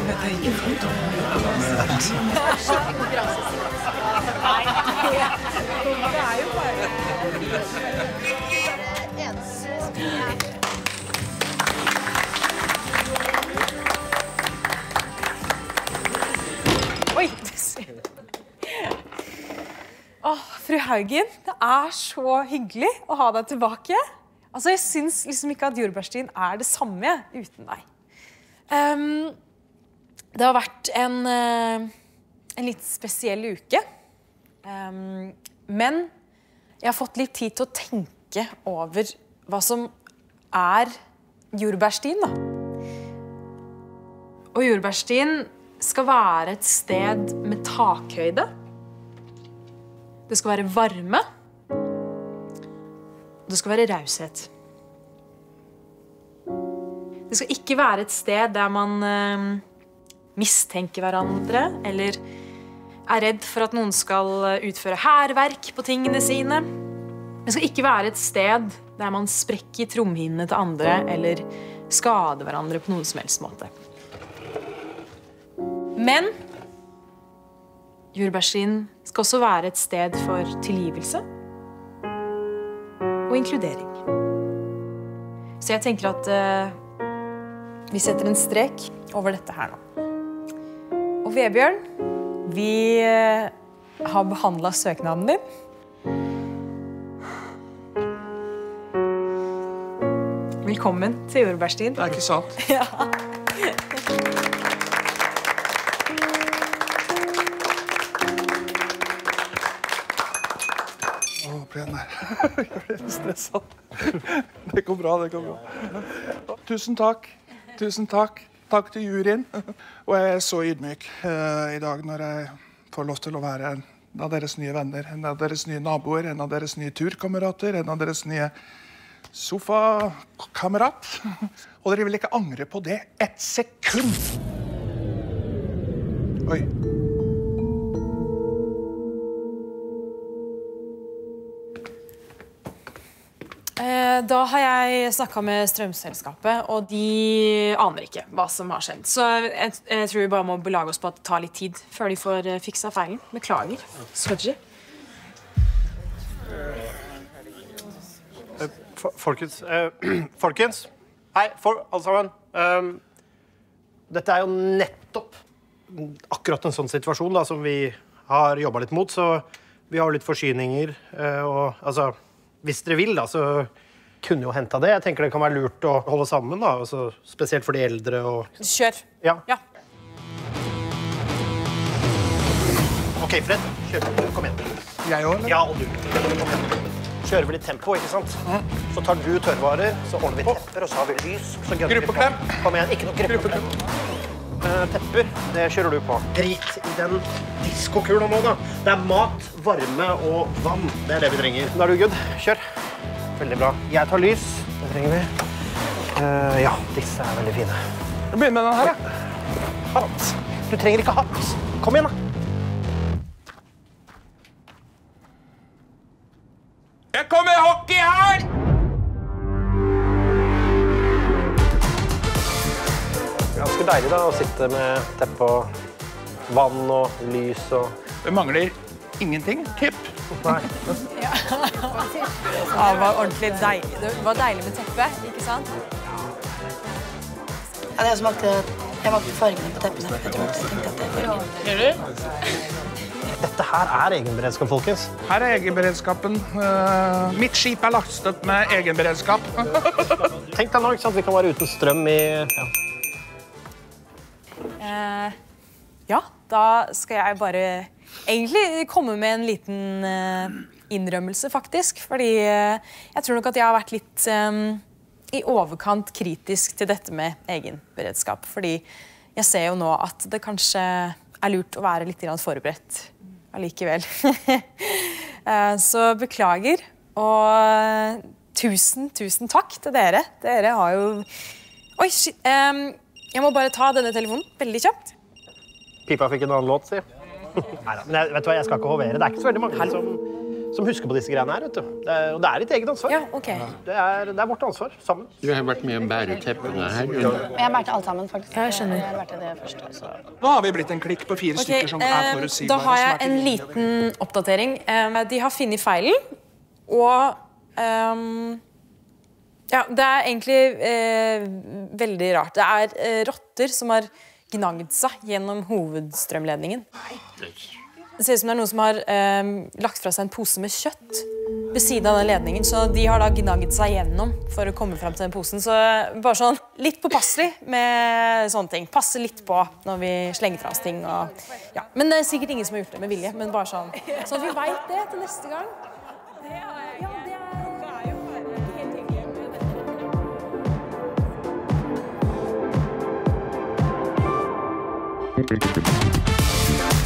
Ikke fint. Nei, det er jo bare... Oi, fru Haugen, det er så hyggelig å ha deg tilbake. Altså, jeg synes liksom ikke at jordbærstien er det samme uten deg. Det har vært en litt spesiell uke. Men jeg har fått litt tid til å tenke over hva som er jordbærstien, da. Og jordbærstien skal være et sted med takhøyde. Det skal være varme. Det skal være raushet. Det skal ikke være et sted der man mistenker hverandre, eller er redd for at noen skal utføre hærverk på tingene sine. Det skal ikke være et sted der man sprekker trommehinnene til andre, eller skader hverandre på noen som helst måte. Men jordbærstien skal også være et sted for tilgivelse og inkludering. Så jeg tenker at vi setter en strek over dette her nå. Og Vebjørn, vi har behandlet søknaden din. Velkommen til jordbærstien. Det er ikke sant. Ja. Jeg ble stresset. Det går bra, det går bra. Tusen takk. Tusen takk. Takk til juryen. Og jeg er så ydmyk i dag når jeg får lov til å være en av deres nye venner, en av deres nye naboer, en av deres nye turkamerater, en av deres nye sofakamerat. Og dere vil ikke angre på det ett sekund. Oi. Da har jeg snakket med strømselskapet, og de aner ikke hva som har skjedd. Så jeg tror vi bare må belage oss på at det tar litt tid før de får fikset feilen. Beklager. Smudgy. Folkens. Hei, alle sammen. Dette er jo nettopp akkurat en sånn situasjon da, som vi har jobbet litt mot, så vi har litt forsyninger, og altså, hvis dere vil da, så kunne jo hente det. Jeg tenker det kan være lurt å holde sammen da, altså, spesielt for de eldre og... Kjør. Ja. Ja. Ok, Fred, kjør. Kom igjen. Jeg også, eller? Ja, og du. Kjører vi litt tempo, ikke sant? Så tar du tørrvarer, så ordner vi tepper, og så har vi lys, så gønner vi på. Gruppeklem. Kom igjen, ikke noe gruppeklem. Tepper, det kjører du på. Drit i den diskokula nå da. Det er mat, varme og vann. Det er det vi trenger. Da er du good. Kjør. Veldig bra. Jeg tar lys. Det trenger vi. Ja, disse er veldig fine. Jeg begynner med den her, ja. Hatt. Du trenger ikke hatt. Kom igjen da. Jeg kommer hockey her! Ganske deilig da, å sitte med teppe og vann og lys og... Det mangler ingenting. Tipp. Nei. Ja, det var ordentlig deilig. Det var deilig med teppe, ikke sant? Ja, det er som at jeg valgte fargene på teppene. Jeg tenkte at det er fargen. Gjør du? Dette her er egenberedskap, folkens. Her er egenberedskapen. Mitt skip er lastet med egenberedskap. Tenk deg nå, ikke sant? Vi kan være uten strøm i... Ja, da skal jeg bare egentlig komme med en liten innrømmelse, faktisk. Fordi jeg tror nok at jeg har vært litt i overkant kritisk til dette med egenberedskap. Fordi jeg ser jo nå at det kanskje er lurt å være litt forberedt allikevel. Så beklager, og tusen takk til dere. Dere har jo... Oi, shit. Jeg må bare ta denne telefonen veldig kjapt. Pipa fikk en annen låt, si. Neida, men vet du hva, jeg skal ikke hovere. Det er ikke så veldig mange som som husker på disse greiene her, vet du. Og det ditt eget ansvar. Ja, ok. Det vårt ansvar, sammen. Du har vært med å bære teppene her. Jeg bærte alt sammen, faktisk. Ja, jeg skjønner. Jeg bærte det først, så... Nå har vi blitt en klikk på 4 stykker som forutsigbare. Da har jeg en liten oppdatering. De har funnet feilen, og ja, det egentlig veldig rart. Det rotter som har gnagd seg gjennom hovedstrømledningen. Det ser ut som det noen som har lagt fra seg en pose med kjøtt ved siden av den ledningen, så de har da gnagd seg gjennom for å komme frem til den posen. Så bare sånn litt påpasselig med sånne ting. Passe litt på når vi slenger fra oss ting. Og, ja. Men det sikkert ingen som har gjort det med vilje, men bare sånn at vi vet det til neste gang. Ja, det jo helt hyggelig.